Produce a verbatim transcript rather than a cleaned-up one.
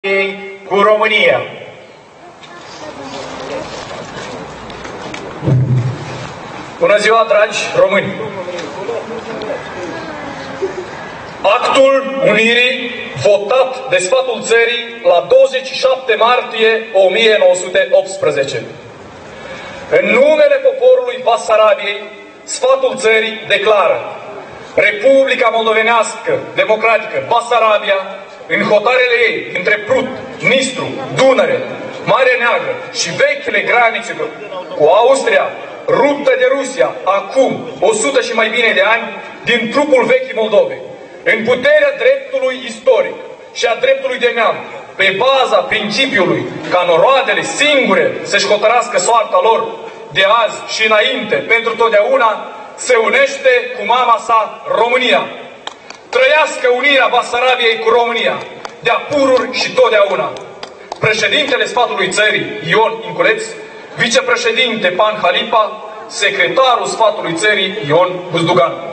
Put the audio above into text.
cu România. Bună ziua, dragi români! Actul Unirii, votat de sfatul țării la douăzeci și șapte martie o mie nouă sute optsprezece. În numele poporului Basarabiei, sfatul țării declară: Republica Moldovenească Democratică Basarabia, în hotarele ei între Prut, Nistru, Dunăre, Marea Neagră și vechile granițe cu Austria, ruptă de Rusia acum o sută și mai bine de ani din trupul vechii Moldove, în puterea dreptului istoric și a dreptului de neam, pe baza principiului ca noroadele singure să-și hotărască soarta lor de azi și înainte pentru totdeauna, se unește cu mama sa, România. Trăiască unirea Basarabiei cu România, de-a pururi și totdeauna. Președintele sfatului țării, Ion Inculeț, vicepreședinte Pan Halipa, secretarul sfatului țării, Ion Buzdugan.